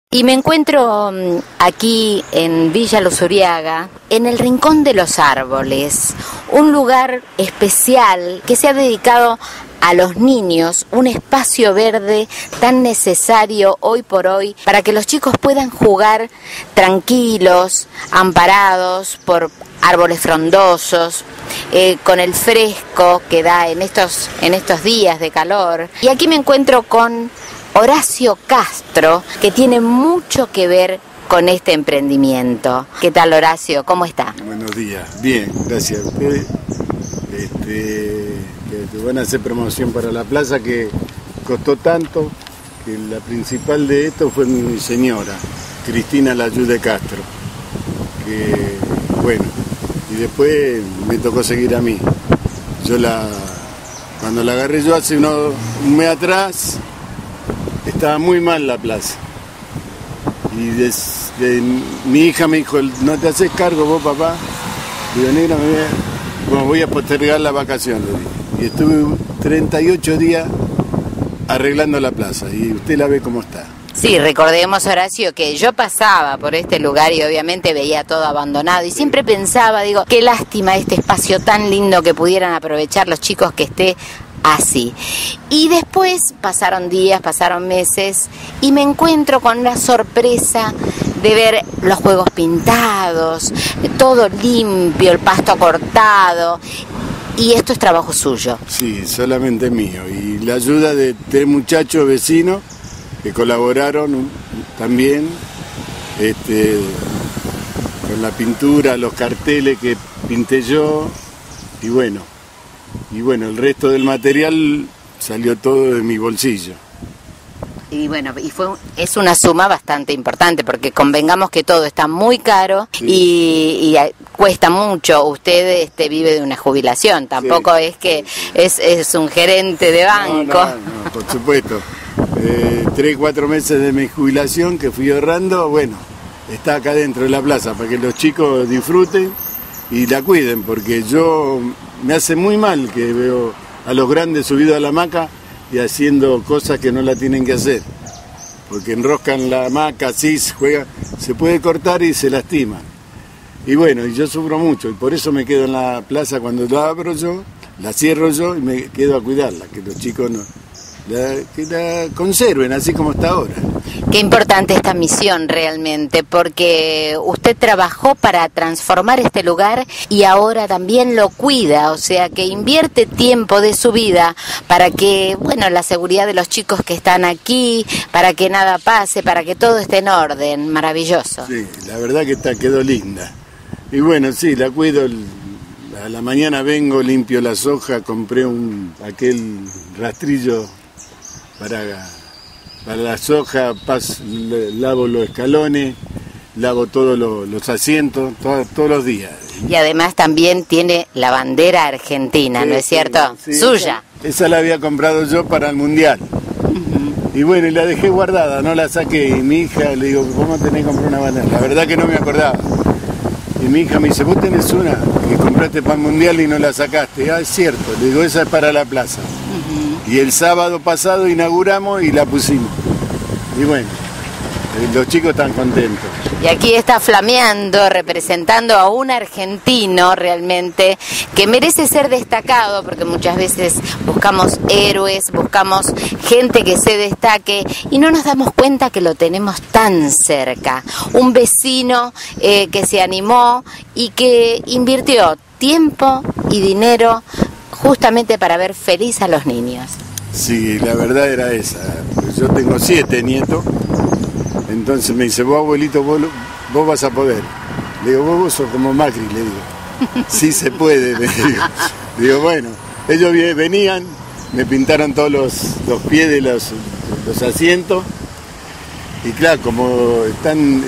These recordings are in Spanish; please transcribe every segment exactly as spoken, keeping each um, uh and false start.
Y me encuentro aquí en Villa Luzuriaga, en el Rincón de los Árboles, un lugar especial que se ha dedicado a los niños, un espacio verde tan necesario hoy por hoy para que los chicos puedan jugar tranquilos, amparados por árboles frondosos, eh, con el fresco que da en estos, en estos días de calor. Y aquí me encuentro con Horacio Castro, que tiene mucho que ver con este emprendimiento. ¿Qué tal, Horacio? ¿Cómo está? Buenos días. Bien, gracias a ustedes. Este, que van a hacer promoción para la plaza que costó tanto, que la principal de esto fue mi señora, Cristina Layude Castro, que bueno, y después me tocó seguir a mí. Yo la, cuando la agarré yo hace unos, un mes atrás, estaba muy mal la plaza. Y des, de, mi hija me dijo, ¿no te haces cargo vos, papá? Digo, negra, me voy a, bueno, voy a postergar la vacación. Y estuve treinta y ocho días arreglando la plaza. Y usted la ve cómo está. Sí, recordemos, Horacio, que yo pasaba por este lugar y obviamente veía todo abandonado. Y siempre pensaba, digo, qué lástima este espacio tan lindo que pudieran aprovechar los chicos que esté así. Y después pasaron días, pasaron meses y me encuentro con una sorpresa de ver los juegos pintados, todo limpio, el pasto cortado. Y esto es trabajo suyo. Sí, solamente mío. Y la ayuda de tres muchachos vecinos que colaboraron también este, con la pintura, los carteles que pinté yo. Y bueno, y bueno, el resto del material salió todo de mi bolsillo. Y bueno, y fue es una suma bastante importante, porque convengamos que todo está muy caro, sí. y, y cuesta mucho. Usted este, vive de una jubilación, tampoco sí. es que es, es un gerente de banco. No, no, no, por supuesto. Eh, tres, cuatro meses de mi jubilación que fui ahorrando, bueno, está acá dentro de la plaza para que los chicos disfruten y la cuiden, porque yo me hace muy mal que veo a los grandes subidos a la hamaca y haciendo cosas que no la tienen que hacer, porque enroscan la hamaca, así juega, se puede cortar y se lastima. Y bueno, y yo sufro mucho, y por eso me quedo en la plaza cuando la abro yo, la cierro yo y me quedo a cuidarla, que los chicos no, la, que la conserven así como está ahora. Qué importante esta misión realmente, porque usted trabajó para transformar este lugar y ahora también lo cuida, o sea que invierte tiempo de su vida para que, bueno, la seguridad de los chicos que están aquí, para que nada pase, para que todo esté en orden. Maravilloso. Sí, la verdad que está, quedó linda. Y bueno, sí, la cuido, a la mañana vengo, limpio las hojas, compré un aquel rastrillo para... Para las hojas, pas, lavo los escalones, lavo todos los, los asientos, todo, todos los días. Y además también tiene la bandera argentina, sí, ¿no es cierto? Sí, sí, suya. Esa, esa la había comprado yo para el Mundial. Uh-huh. Y bueno, y la dejé guardada, no la saqué. Y mi hija le digo, ¿cómo tenés que comprar una bandera? La verdad que no me acordaba. Y mi hija me dice, vos tenés una que compraste para el Mundial y no la sacaste. Ah, es cierto. Le digo, esa es para la plaza. Y el sábado pasado inauguramos y la pusimos. Y bueno, los chicos están contentos. Y aquí está flameando, representando a un argentino realmente que merece ser destacado, porque muchas veces buscamos héroes, buscamos gente que se destaque y no nos damos cuenta que lo tenemos tan cerca. Un vecino eh, que se animó y que invirtió tiempo y dinero justamente para ver feliz a los niños. Sí, la verdad era esa. Yo tengo siete nietos, entonces me dice, vos abuelito, vos, vos vas a poder. Le digo, vos, vos sos como Macri, le digo. Sí se puede, le digo. Digo, bueno, ellos venían, me pintaron todos los, los pies de los, los asientos, y claro, como están...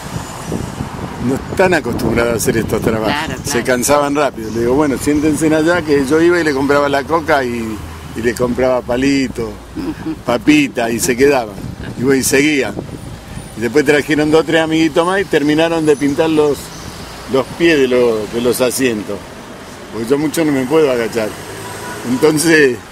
no están acostumbrados a hacer estos trabajos, claro, claro. Se cansaban rápido. Le digo, bueno, siéntense allá, que yo iba y le compraba la coca y, y le compraba palito, papita, y se quedaban. Y bueno, y seguían. Y después trajeron dos o tres amiguitos más y terminaron de pintar los, los pies de los, de los asientos. Porque yo mucho no me puedo agachar. Entonces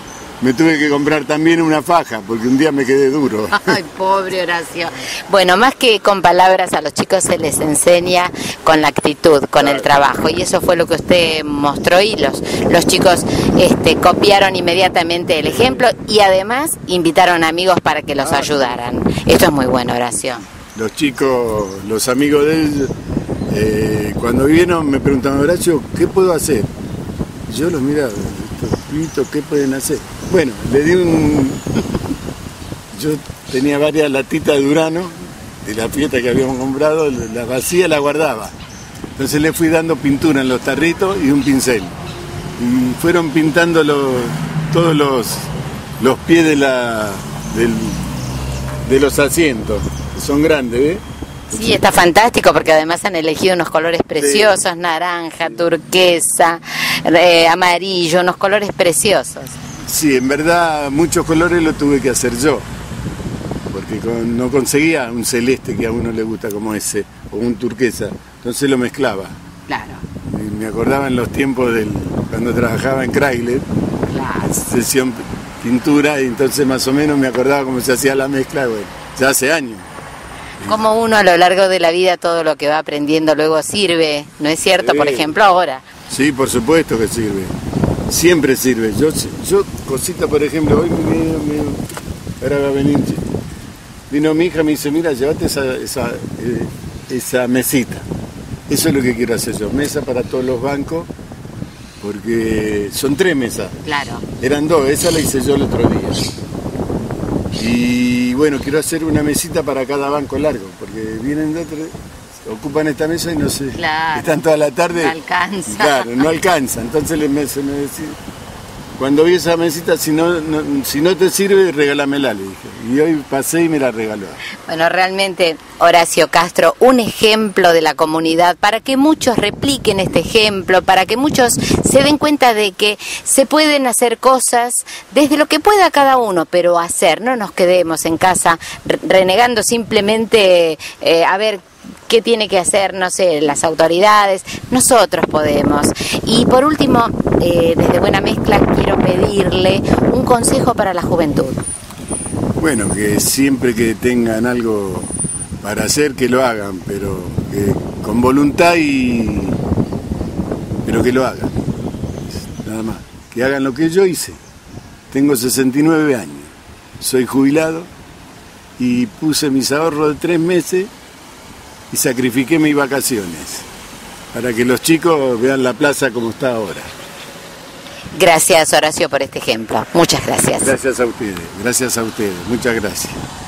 me tuve que comprar también una faja, porque un día me quedé duro. Ay, pobre Horacio. Bueno, más que con palabras, a los chicos se les enseña con la actitud, con claro. el trabajo, y eso fue lo que usted mostró, y los, los chicos este, copiaron inmediatamente el ejemplo, y además invitaron amigos para que los ah. ayudaran. Esto es muy bueno, Horacio. Los chicos, los amigos de él, eh, cuando vieron me preguntaban, Horacio, ¿qué puedo hacer? Yo los miraba, estos pibitos, ¿qué pueden hacer? Bueno, le di un... Yo tenía varias latitas de Durano, de la fiesta que habíamos comprado, la vacía la guardaba. Entonces le fui dando pintura en los tarritos y un pincel. Y fueron pintando los, todos los, los pies de, la, del, de los asientos, que son grandes, ¿ves? Sí, está fantástico porque además han elegido unos colores preciosos, sí. naranja, turquesa, eh, amarillo, unos colores preciosos. Sí, en verdad muchos colores lo tuve que hacer yo, porque con, no conseguía un celeste que a uno le gusta como ese, o un turquesa, entonces lo mezclaba. Claro. Y me acordaba en los tiempos del cuando trabajaba en Chrysler, claro. sesión pintura, y entonces más o menos me acordaba cómo se hacía la mezcla, bueno, ya hace años. Como uno a lo largo de la vida todo lo que va aprendiendo luego sirve, ¿no es cierto? Sí. Por ejemplo, ahora. Sí, por supuesto que sirve. Siempre sirve. Yo, yo cosita, por ejemplo, hoy me, me, ahora va a venir, vino mi hija y me dice, mira, llévate esa, esa, eh, esa mesita. Eso es lo que quiero hacer yo, mesa para todos los bancos, porque son tres mesas. Claro. Eran dos, esa la hice yo el otro día. Y bueno, quiero hacer una mesita para cada banco largo, porque vienen de otro, ocupan esta mesa y no sé, claro, están toda la tarde. No alcanza. Claro, no alcanza. Entonces le me, se me decía, cuando vi esa mesita, si no, no, si no te sirve, regálamela, le dije. Y hoy pasé y me la regaló. Bueno, realmente, Horacio Castro, un ejemplo de la comunidad, para que muchos repliquen este ejemplo, para que muchos se den cuenta de que se pueden hacer cosas desde lo que pueda cada uno, pero hacer, no nos quedemos en casa renegando simplemente eh, a ver qué tiene que hacer, no sé, las autoridades. Nosotros podemos. Y por último, eh, desde Buena Mezcla quiero pedirle un consejo para la juventud. Bueno, que siempre que tengan algo para hacer, que lo hagan, pero que con voluntad y... pero que lo hagan, nada más. Que hagan lo que yo hice. Tengo sesenta y nueve años, soy jubilado y puse mis ahorros de tres meses y sacrifiqué mis vacaciones para que los chicos vean la plaza como está ahora. Gracias, Horacio, por este ejemplo. Muchas gracias. Gracias a ustedes, gracias a ustedes, muchas gracias.